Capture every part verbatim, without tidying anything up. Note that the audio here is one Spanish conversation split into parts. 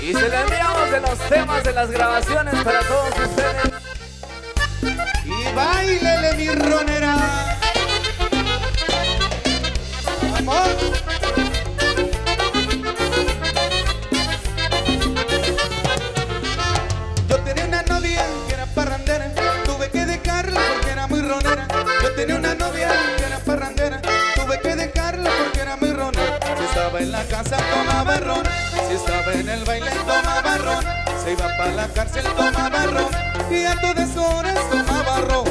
Y se le enviamos de los temas de las grabaciones para todos ustedes. Y bailele mi ronera. Amor. Yo tenía una novia que era parrandera, tuve que dejarla porque era muy ronera. Yo tenía una novia que era parrandera, tuve que dejarla porque era muy ronera. Si estaba en la casa tomaba ron, si estaba en el baile tomaba ron, se iba para la cárcel tomaba ron, y a todas horas tomaba ron.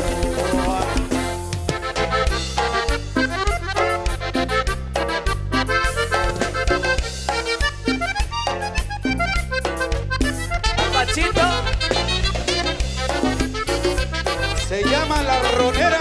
Pachito se llama La Ronera.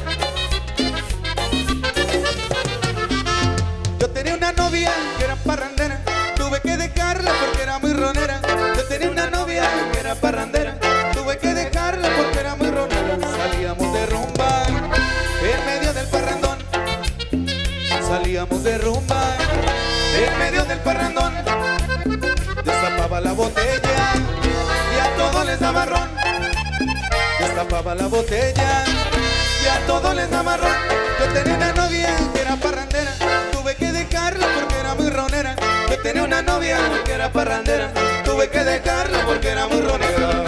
Yo tenía una novia que era parrandera, tuve que dejarla porque era muy ronera. Yo tenía una novia que era parrandera, tuve que dejarla porque era muy ronera. Salíamos de rumba en medio del parrandón, salíamos de rumba en medio del parrandón. Destapaba la botella y a todos les daba ron. Destapaba la botella y a todos les daba ron. Yo tenía una novia que era parrandera, tuve que dejarla porque era muy ronera. Yo tenía una novia que era parrandera, tuve que dejarla porque era muy ronera.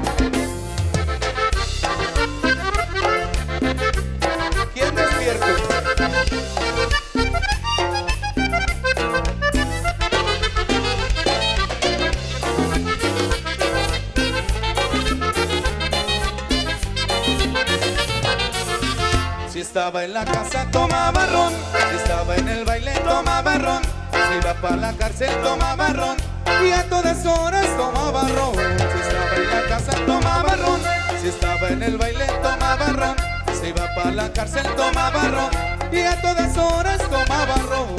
¿Quién despierto? Si estaba en la casa tomaba ron, si estaba en el baile tomaba ron, si iba para la cárcel tomaba ron, y a todas horas tomaba ron. Si estaba en la casa tomaba ron, si estaba en el baile tomaba ron, si iba para la cárcel tomaba ron, y a todas horas tomaba ron.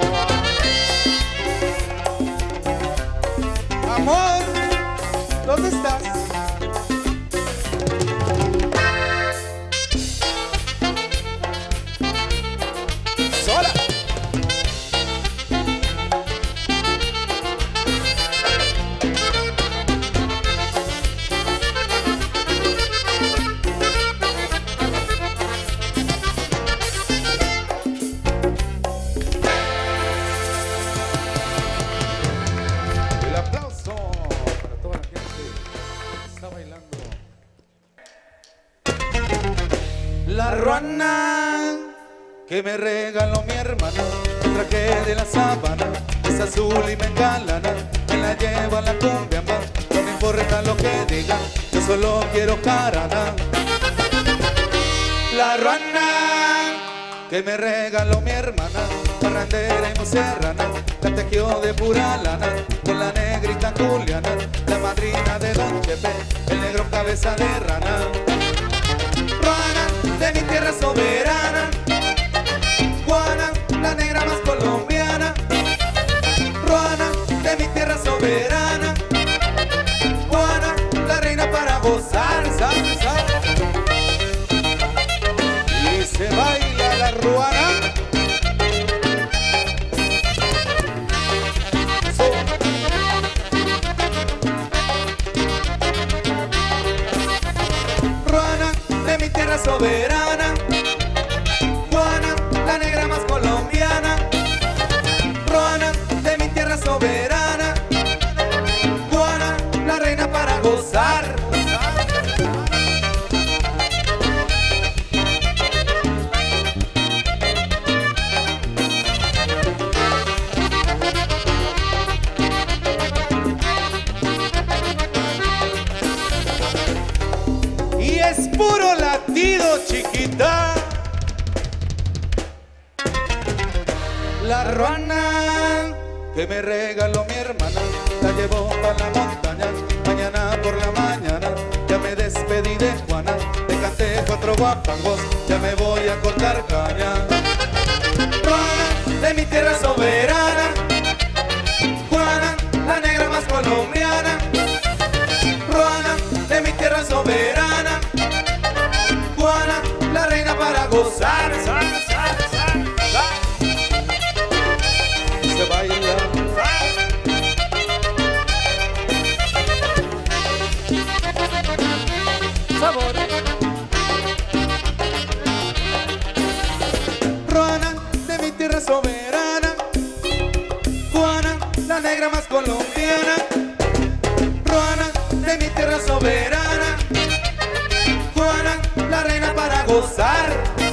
Amor, ¿dónde estás? Sola. El aplauso para toda la gente que está bailando. La ruana que me regaló mi hermana, el traje de la sábana, es azul y me engalana, me la llevo a la cumbia, ma, no me importa lo que digan, yo solo quiero carana. La ruana que me regaló mi hermana, parrandera y serrana, la tejió de pura lana, con la negrita Juliana, la madrina de Don Chepe, el negro cabeza de rana. Ruana de mi tierra soberana, Juana, la negra más colombiana. Ruana, de mi tierra soberana, Juana, la reina para gozar, sal, sal. Y se baila la ruana. So. Ruana, de mi tierra soberana, Juana, la negra más colombiana. Ruana, de mi tierra soberana, Juana, la reina para gozar. Y es puro latido, chiquita. La ruana que me regaló mi hermana, la llevó para la montaña, mañana por la mañana. Ya me despedí de Juana, le canté cuatro guapangos, ya me voy a cortar caña. Juana, de mi tierra soberana, Juana, la negra más colombiana. Juana, de mi tierra soberana, Juana, la reina para gozar. Sal, sal, sal, sal. Se baila. negra más colombiana, Ruana, de mi tierra soberana, Juana, la reina para gozar.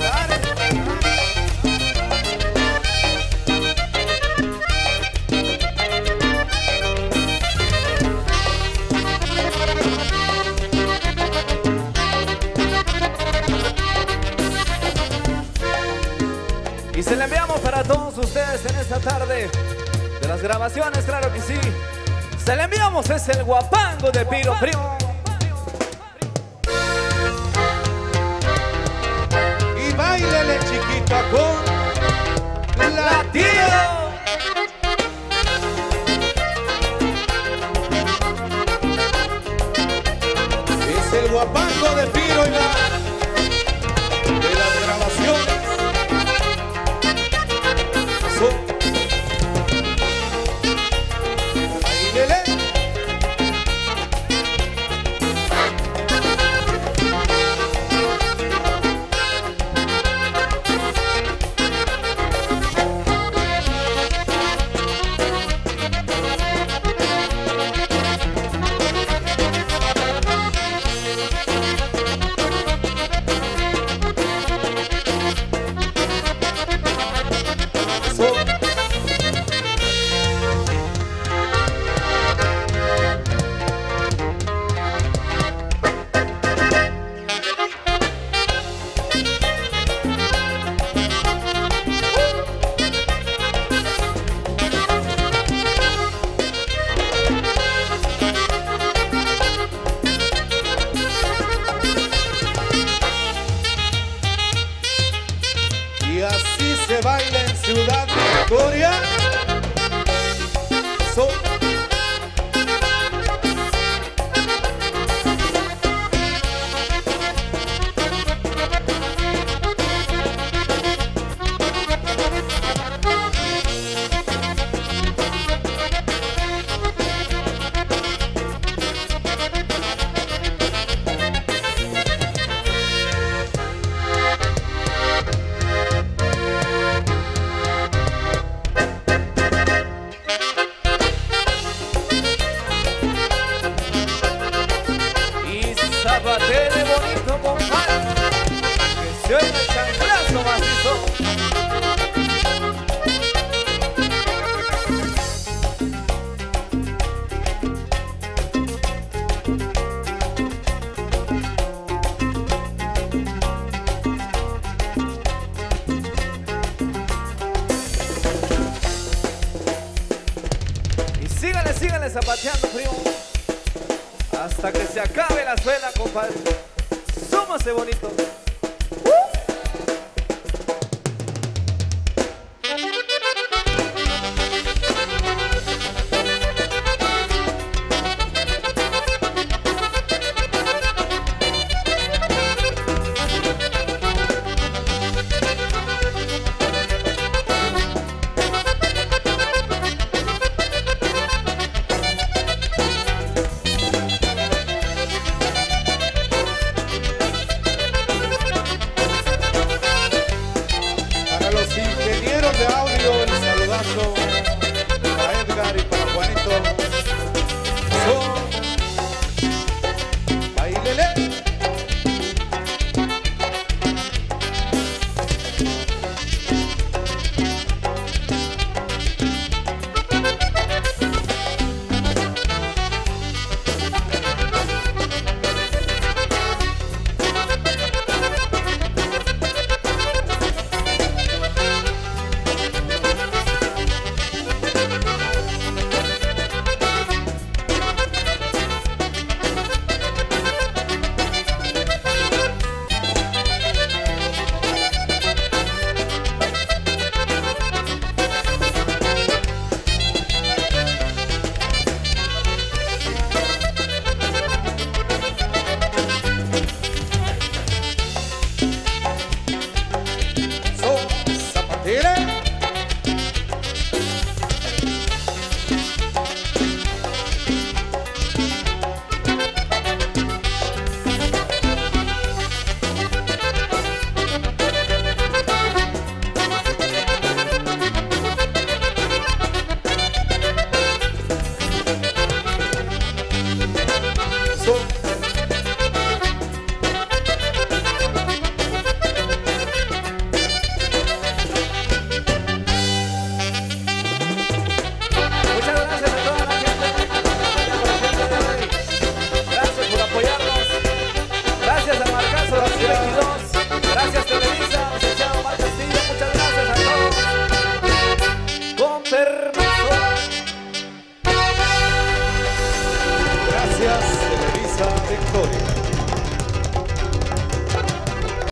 Y se la enviamos para todos ustedes en esta tarde de las grabaciones, claro que sí. Se la enviamos, es el guapango de Piro Primo. Y bailele chiquita con la tía. Es el guapango de Piro y la de las grabaciones. Bailele. Y así se baila en Ciudad Victoria. So. Zapatele bonito, compadre, que se oiga el chanclazo macizo. Y síganle, síganle zapateando, primo, hasta que se acabe la suela, compadre. Súmase bonito. ¡Uh!